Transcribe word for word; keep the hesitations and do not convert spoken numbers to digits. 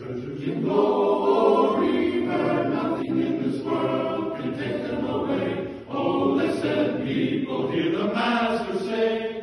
treasures in glory, where nothing in this world can take them away. Oh, blessed people, hear the Master say,